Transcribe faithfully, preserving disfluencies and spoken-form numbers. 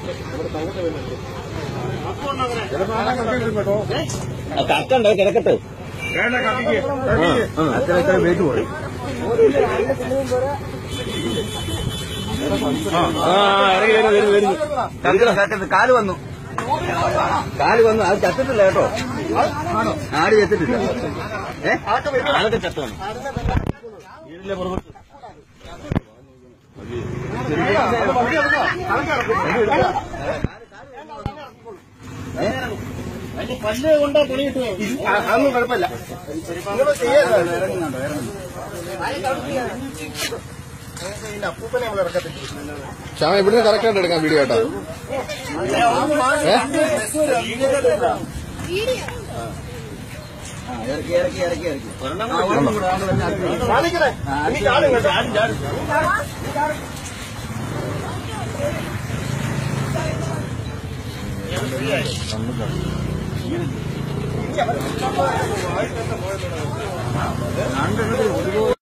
കറക്കണ്ടോ കിടക്കട്ടെ അത്ര വെയിറ്റ് പോയി കാല് വന്നു കാല് വന്നു അത് ചത്തിട്ടില്ല കേട്ടോ ആട് ചത്തിട്ടില്ല ഏ അതൊക്കെ ചത്താണ് വീടിന്റെ പുറത്ത് പല്ല് കൊണ്ടാ തുണിയിട്ട് അതൊന്നും കുഴപ്പമില്ല ശ്യാമ ഇവിടുന്ന് കറക്റ്റായിട്ട് എടുക്കാം വീഡിയോ കേട്ടോ ഇറക്കി ഇറക്കി ഇറക്കി ഇറക്കി രണ്ടെണ്ണം